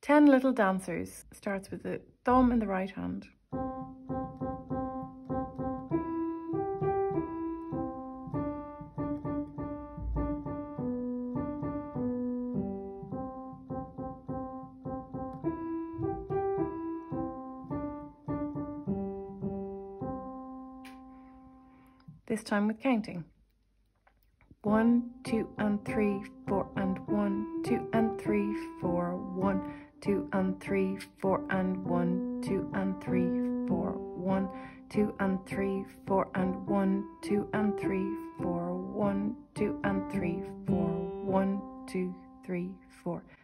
10 Little Dancers starts with the thumb in the right hand. This time with counting. 1, 2 and 3, 4 and 1, 2 and 3, 4, 1, 2 and 3, 4 and 1, 2 and 3, 4, 1, 2 and 3, 4 and 1, 2 and 3, 4, 1, 2 and 3, 4, 1, 2, 3, 4.